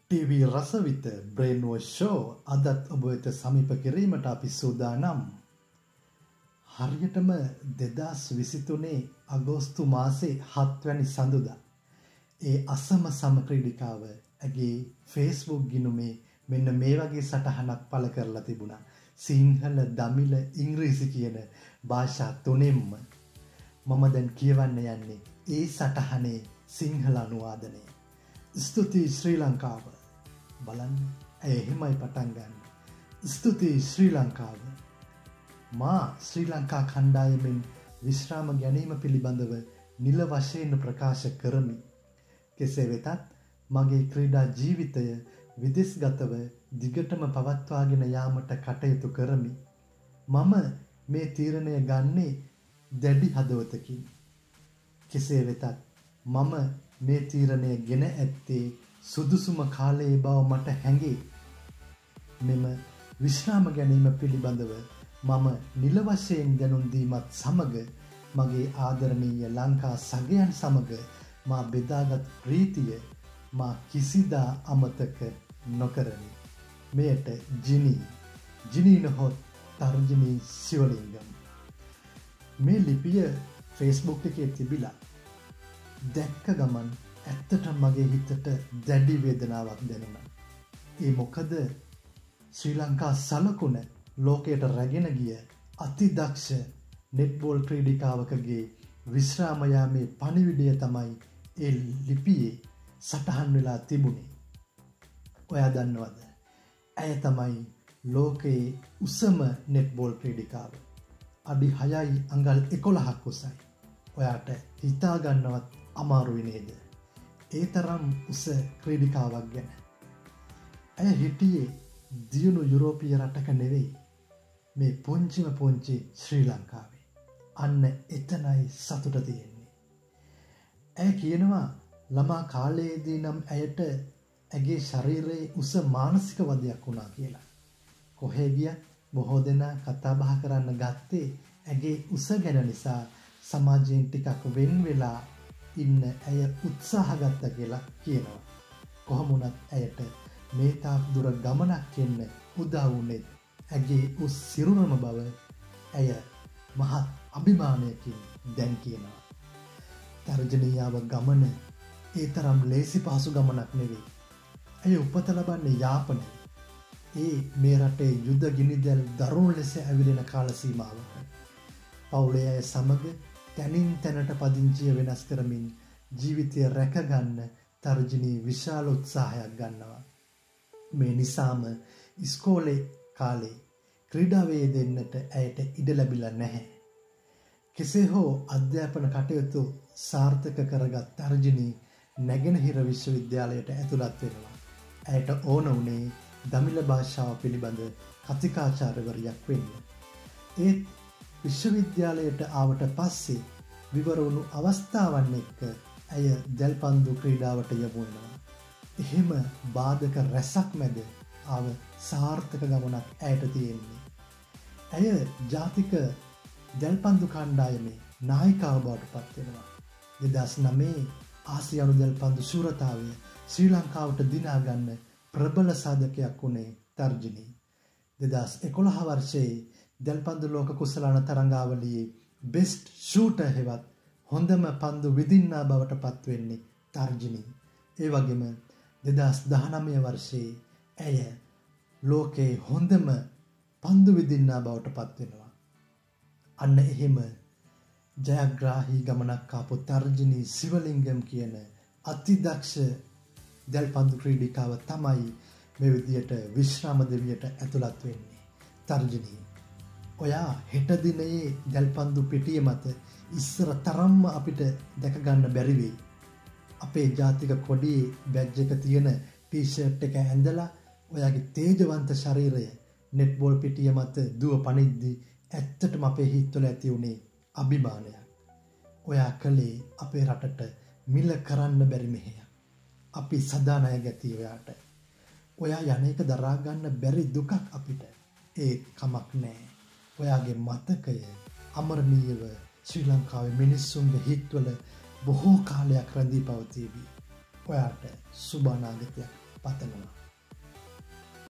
TV රසවිත බ්‍රේන්වොෂ් show අදත් ඔබ වෙත සමීප කිරීමට අපි සූදානම්. හරියටම 2023 අගෝස්තු මාසේ 7 වැනි සඳුදා ඒ අසම සමක්‍රීඩිකාව ඇගේ Facebook ගිණුමේ මෙන්න මේ වගේ සටහනක් පළ කරලා තිබුණා. සිංහල, දමිළ, ඉංග්‍රීසි කියන භාෂා තුනෙන්ම. මම දැන් කියවන්න යන්නේ ඒ සටහනේ සිංහල අනුවාදනය. ස්තුතියි ශ්‍රී ලංකාව. බලන්න ඇය එහෙමයි පටන් ගන්න. ස්තුතියි ශ්‍රී ලංකාව. මා ශ්‍රී ලංකා කණ්ඩායමෙන් විශ්‍රාම ගැනීම පිළිබඳව නිල වශයෙන් ප්‍රකාශ කරමි. කෙසේ වෙතත් මගේ ක්‍රීඩා ජීවිතය විදේශගතව දිගටම පවත්වාගෙන යාමට කටයුතු කරමි. මම මේ තීරණය ගන්නේ දැඩි හදවතකින්. කෙසේ වෙතත් මම මේ තීරණය ගෙන ඇත්තේ සුදුසුම කාලයේ බව මට හැඟේ. මෙම විශ්‍රාම ගැනීම පිළිබඳව මම නිල වශයෙන් දැනුම් දීමත් සමග මගේ ආදරණීය ලංකා සගයන් සමග මා බෙදාගත් ප්‍රීතිය මා කිසිදා අමතක නොකරමි. මෙයට ජිනී නොහොත් තර්ජනී සිවලිංගම්. මේ ලිපිය Facebook එකේ තිබිලා දැක්ක ගමන් ඇත්තට මගේ හිතට දැඩි වේදනාවක් දැනුණා. ඒ මොකද ශ්‍රී ලංකා සලකුණ ලෝකයට රැගෙන ගිය අතිදක්ෂ නෙට්බෝල් ක්‍රීඩිකාවකගේ විශ්‍රාම යාමේ පණිවිඩය තමයි ඒ ලිපියේ සටහන් වෙලා තිබුණේ. ඔයා දන්නවද? ඇය තමයි ලෝකයේ උසම නෙට්බෝල් ක්‍රීඩිකාව. අඩි 6යි අඟල් 11ක් උසයි. ඔයාට හිතා ගන්නවත් අමාරුයි නේද? ඒ තරම් උස ක්‍රීඩිකාවක් ගැන. ඇය හිටියේ දියුණු යුරෝපීය රටක නෙවෙයි. මේ පුංචි ශ්‍රී ලංකාවේ. අන්න එතනයි සතුට තියෙන්නේ. ඇය කියනවා ළමා කාලයේදී නම් ඇයට ඇගේ ශරීරයේ උස මානසික වදයක් වුණා කියලා. කොහේ ගියත් බොහෝ දෙනා කතා බහ කරන්න ගත්තේ ඇගේ උස ගැන නිසා. සමාජයෙන් ටිකක් වෙන් වෙලා ඉන්න ඇය උත්සාහ ගත්තා කියලා කියනවා. කොහොම වුණත් ඇයට මේ තාක් දුර ගමනක් යන්න උදා වුණේ ඇගේ උස් සිරුරම බව ඇය මහත් අභිමානයකින් දැන් කියනවා. තර්ජනීයව ගමන ඒ තරම් ලේසි පහසු ගමනක් නෙවෙයි. ඇය උපත ලබන්නේ යාපනයේ. ඒ මේ රටේ යුද ගිනිදැල් දරුණු ලෙස ඇවිලෙන කාල සීමාවක. පවුලේ අය සමග තැනින් තැනට පදිංචිය වෙනස් කරමින් ජීවිතය රැකගන්න තර්ජනී විශාල උත්සාහයක් ගන්නවා. මේ නිසාම ඉස්කෝලේ කාලේ ක්‍රීඩාවේ දෙන්නට ඇයට ඉඩ ලැබිලා නැහැ. කෙසේ හෝ අධ්‍යාපන කටයුතු සාර්ථක කරගත් තර්ජනී නැගෙනහිර විශ්වවිද්‍යාලයට ඇතුළත් වෙනවා. ඇයට ඕන වුණේ දමිළ භාෂාව පිළිබඳ කතිකාචාර්යවරියක් වෙන්න. ඒත් විශ්වවිද්‍යාලයට ආවට පස්සේ විවර වුණු අවස්ථාවන් එක්ක ඇය දැල්පන්දු ක්‍රීඩාවට යොමු වෙනවා. එහෙම බාධක රැසක් මැද ආව සාර්ථක ගමනක් ඇයට තියෙන්නේ. ඇය ජාතික දැල්පන්දු කණ්ඩායමේ නායිකාව බවට පත් වෙනවා. 2009 ආසියානු දැල්පන්දු ශූරතාවය ශ්‍රී ලංකාවට දිනා ගන්න ප්‍රබල සාධකයක් වුණේ තර්ජනී. 2011 වර්ෂයේ දැල්පන්දු ලෝක කුසලාන තරඟාවලියේ බෙස්ට් ෂූටර් හෙවත් හොඳම පන්දු විදින්නා බවට පත් වෙන්නේ තර්ජනී. ඒ වගේම 2019 වර්ෂයේ ඇය ලෝකේ හොඳම පන්දු විදින්නා බවට පත් වෙනවා. අන්න එහෙම ජයග්‍රාහී ගමනක් ආපු තර්ජනී සිවලිංගම් කියන අතිදක්ෂ දැල්පන්දු ක්‍රීඩිකාව තමයි මේ විදියට විශ්‍රාම දෙවියට ඇතුළත් වෙන්නේ. තර්ජනී, ඔයා හෙට දිනයේ දැල්පන්දු පිටිය මත ඉස්සර තරම්ම අපිට දැක ගන්න බැරි වෙයි. අපේ ජාතික කොඩියේ බැජ් එක තියෙන ටී-ෂර්ට් එක ඇඳලා ඔයාගේ තේජවන්ත ශරීරය නෙට්බෝල් පිටිය මත දුව පනිද්දි ඇත්තටම අපේ හිතවල ඇති වුණේ අභිමානයක්. ඔයා කළේ අපේ රටට මිල කරන්න බැරි මෙහෙයක්. අපි සදා ණය ගැතියි ඔයාට. ඔයා යන එක දරා ගන්න බැරි දුකක් අපිට. ඒ කමක් නෑ. ඔයාගේ මතකය අමරණීයව ශ්‍රී ලංකාවේ මිනිස්සුන්ගේ හිත්වල බොහෝ කාලයක් රැඳී පවතිවි. ඔයාට සුබ අනාගතයක්.